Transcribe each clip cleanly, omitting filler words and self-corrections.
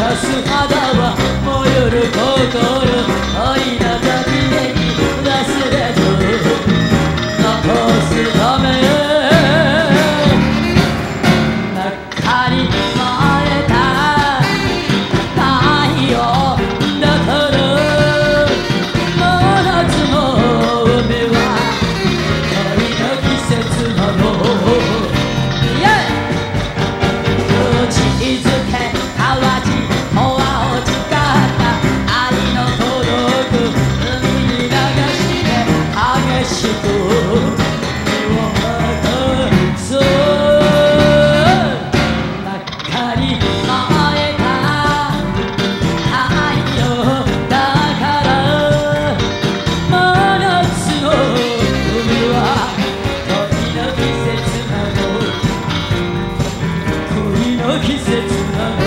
出す肌は燃ゆる心愛の扉に忘れず残すため中に燃えた太陽だから真夏の海は恋の季節なの口づけ淡路hoaを誓った愛の届く海に流して激しく身を任そう中に燃えた太陽だから真夏の海は恋の季節なの恋の季節なの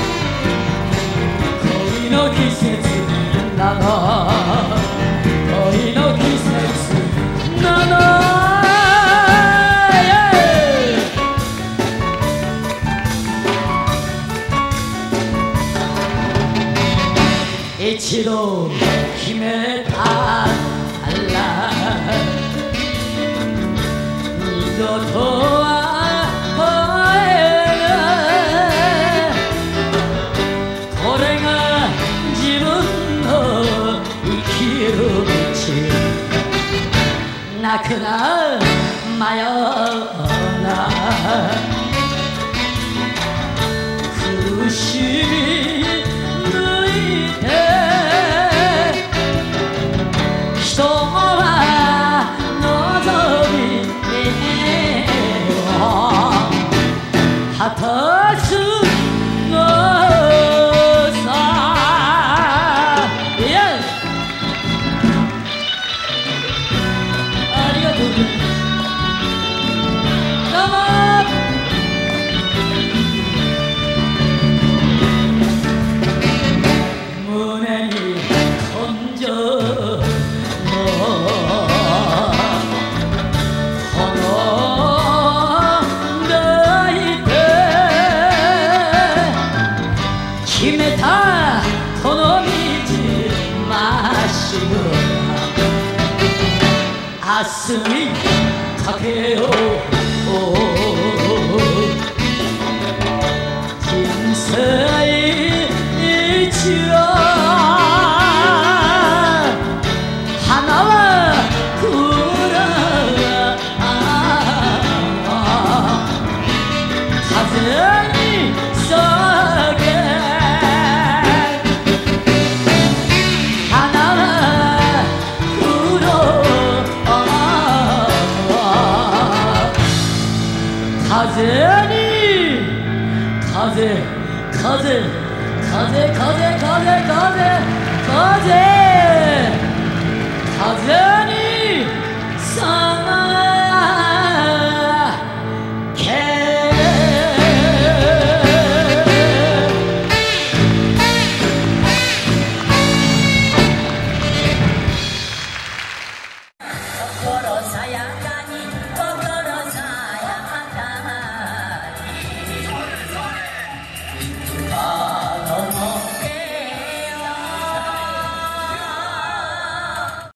恋の季節なの恋の季節なの一度決めたら二度とは来えないこれが自分の生きる道泣くな迷うな苦しみ抜いて人は望みを果たすのさ、yeah! ありがとうございます。どうも胸に根性の炎抱いて決めたこの道まっしぐな明日にかけよう人生一度花は黒風に咲け花は黒風に風風風風風風風風